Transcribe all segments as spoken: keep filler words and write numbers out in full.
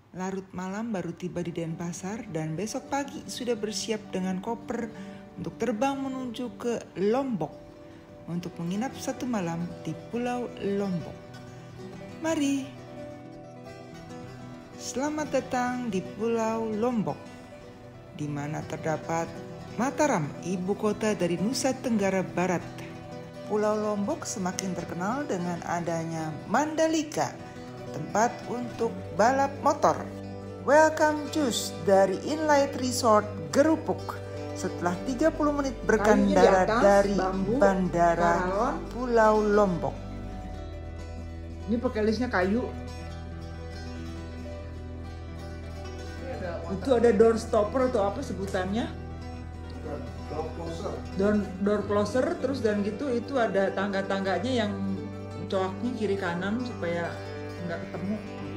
Larut malam baru tiba di Denpasar dan besok pagi sudah bersiap dengan koper untuk terbang menuju ke Lombok untuk menginap satu malam di Pulau Lombok. Mari, selamat datang di Pulau Lombok, di mana terdapat Mataram, ibu kota dari Nusa Tenggara Barat. Pulau Lombok semakin terkenal dengan adanya Mandalika, tempat untuk balap motor. Welcome Juice dari Inlight Resort Gerupuk. Setelah tiga puluh menit berkendara dari bambu, Bandara Karalon, Pulau Lombok. Ini pakai listnya kayu. Itu ada door stopper atau apa sebutannya? Door closer. Door, door closer, terus dan gitu itu ada tangga-tangganya yang coaknya kiri kanan supaya nggak ketemu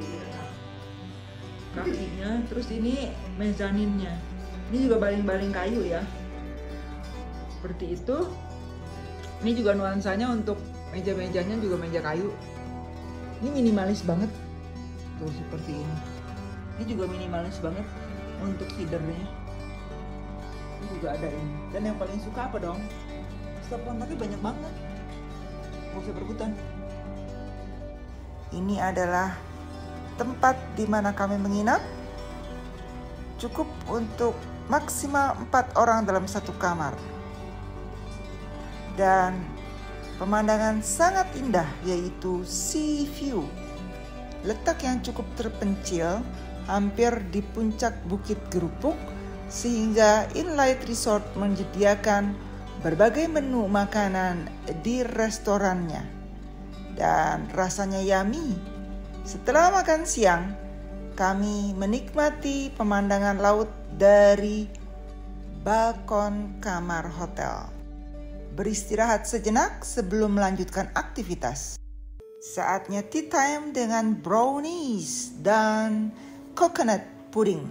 kakinya. Terus ini mezaninnya, ini juga baling-baling kayu ya, seperti itu. Ini juga nuansanya untuk meja-mejanya juga meja kayu. Ini minimalis banget tuh, seperti ini. Ini juga minimalis banget untuk feedernya. Ini juga ada ini. Dan yang paling suka apa dong? Stop kontaknya banyak banget, nggak usah berebutan. Ini adalah tempat di mana kami menginap. Cukup untuk maksimal empat orang dalam satu kamar. Dan pemandangan sangat indah, yaitu sea view. Letak yang cukup terpencil, hampir di puncak Bukit Gerupuk, sehingga Inlight Resort menyediakan berbagai menu makanan di restorannya. Dan rasanya yummy. Setelah makan siang, kami menikmati pemandangan laut dari balkon kamar hotel. Beristirahat sejenak sebelum melanjutkan aktivitas. Saatnya tea time dengan brownies dan coconut pudding.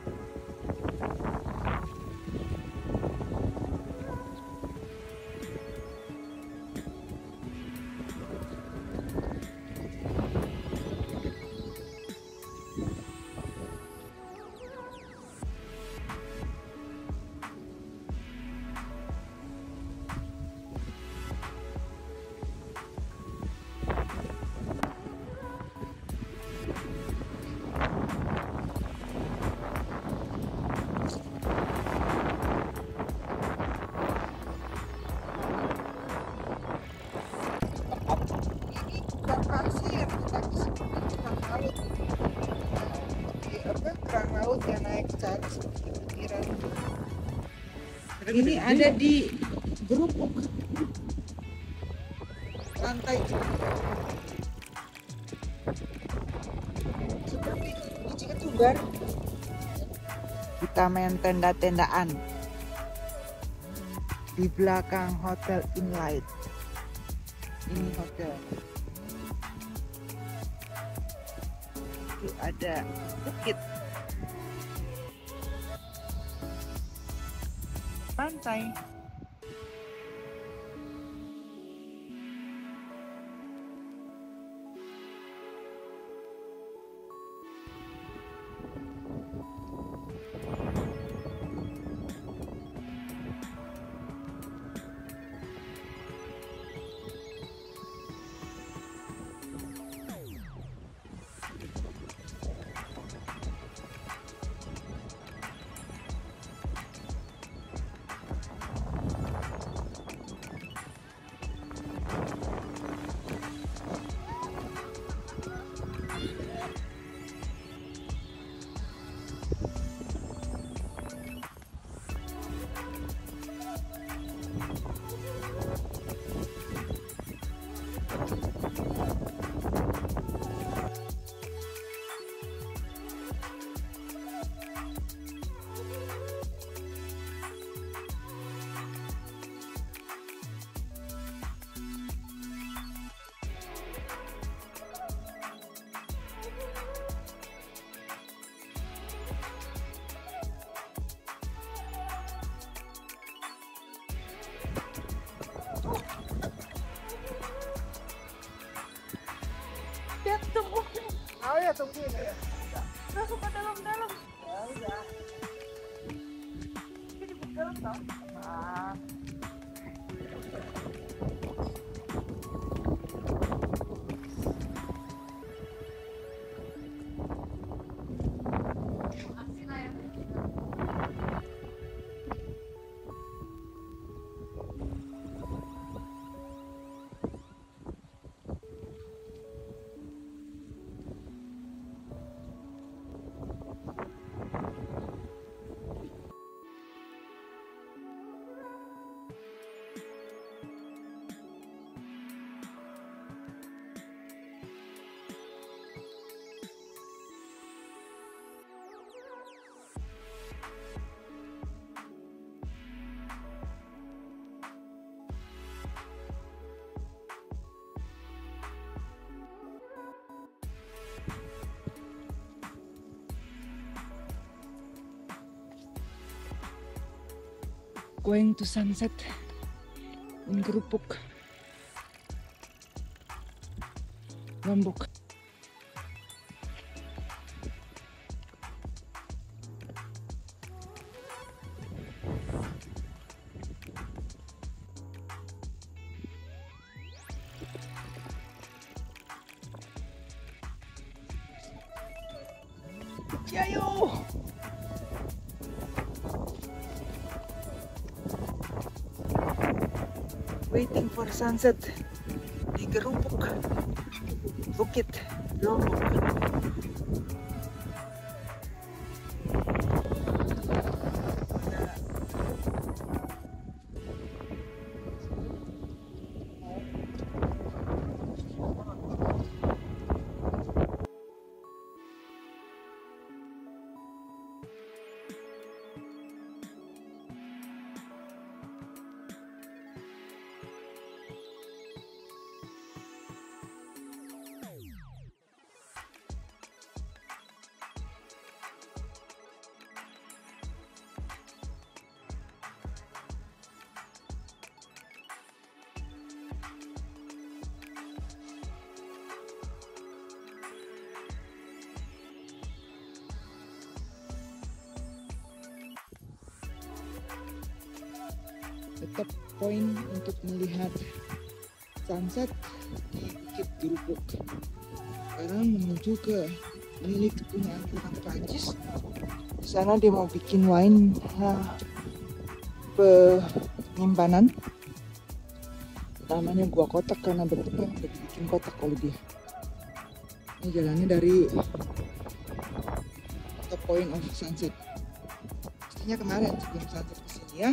Kerang laut yang naik ke atas seperti butiran. Ini ada di Gerupuk, lantai seperti biji ketumbar. Kita main tenda-tendaan di belakang hotel Inlight. Ini hotel. Itu ada bukit, pantai. Going to sunset in Kerupuk, Lombok. Ayo! Waiting for sunset di Kerupuk, Bukit Lombok. Tetap poin untuk melihat sunset di Bukit Kerupuk. Sekarang menuju ke milik punya orang Prancis. Di sana dia mau bikin wine nah, penyimpanan. Namanya gua kotak karena bentuknya udah dibikin kotak oleh dia. Ini jalannya dari top point of sunset. Pastinya kemarin sebelum sunset kesini ya.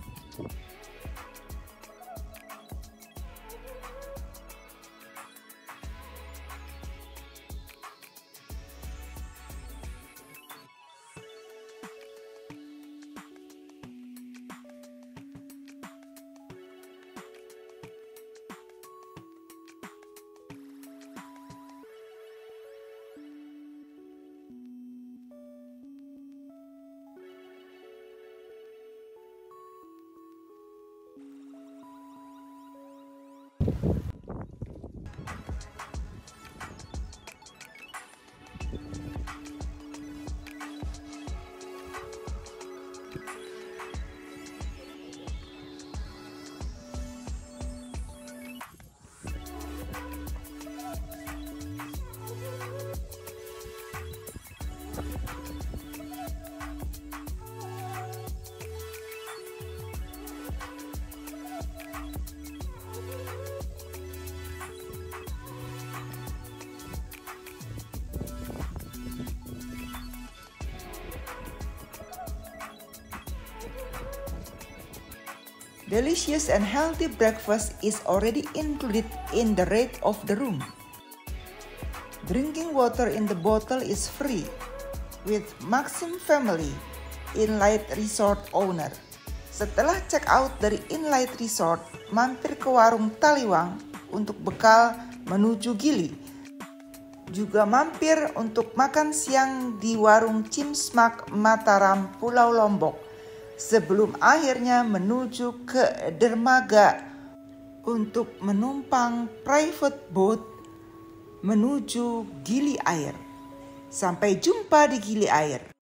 Delicious and healthy breakfast is already included in the rate of the room. Drinking water in the bottle is free with Maxim Family Inlight Resort owner. Setelah check out dari Inlight Resort, mampir ke warung Taliwang untuk bekal menuju Gili. Juga mampir untuk makan siang di warung Cimsmak Mataram, Pulau Lombok. Sebelum akhirnya menuju ke dermaga untuk menumpang private boat menuju Gili Air. Sampai jumpa di Gili Air.